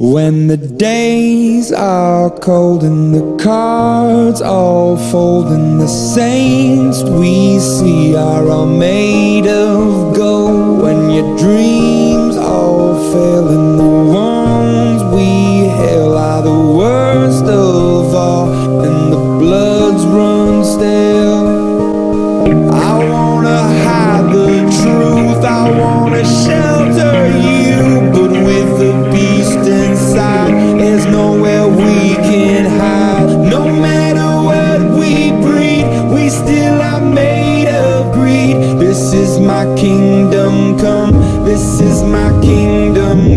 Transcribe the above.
When the days are cold and the cards all fold and the saints we see are all made of gold, when your dreams all fail